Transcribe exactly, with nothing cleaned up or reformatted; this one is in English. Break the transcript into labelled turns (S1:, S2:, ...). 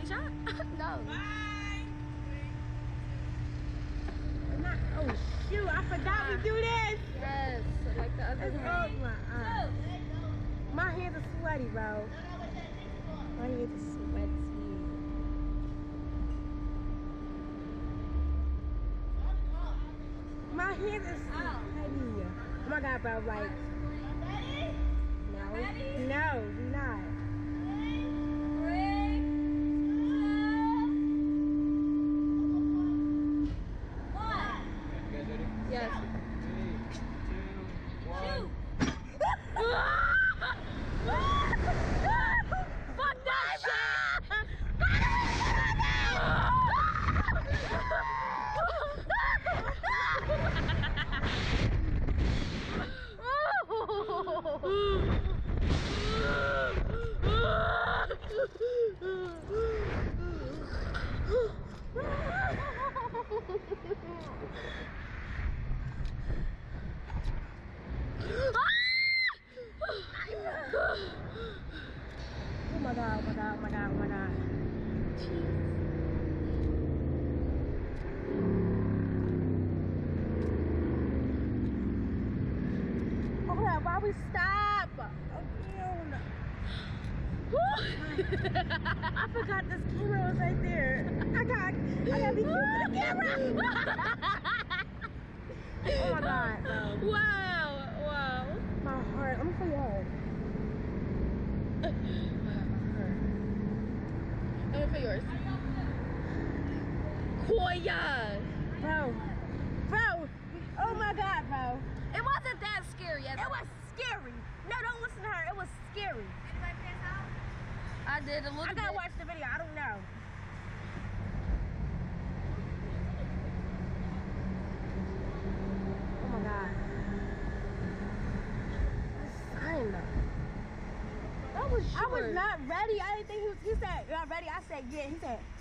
S1: Body shop? No.
S2: Bye. Not, oh shoot, I forgot we do this.
S1: Yes, like the other
S2: It's
S1: day.
S2: oh my eye. My hands are sweaty, bro. My hands are sweaty. My hands are sweaty. Oh my god, bro, like. No. No, do not.
S1: Yes.
S3: Three, two, one.
S1: Fuck that shit!
S2: Oh my god, oh my god, oh my god, oh my god. Oh crap, why we stop? Again. I forgot this camera was right there. I got, I gotta be close to the camera. Oh my god, bro.
S1: Wow, wow.
S2: My heart, I'm so hard.
S1: I'm for yours. Koya.
S2: Bro, bro, oh my god, bro.
S1: It wasn't that scary. It
S2: was scary. No, don't listen to her. It was scary.
S1: Anybody pass out? I did a little
S2: I gotta
S1: bit.
S2: watch the video. I don't know. Oh my god. Sign.
S1: That was
S2: I was not ready. I didn't think he was. He said, "Not ready." I said, "Yeah." He said,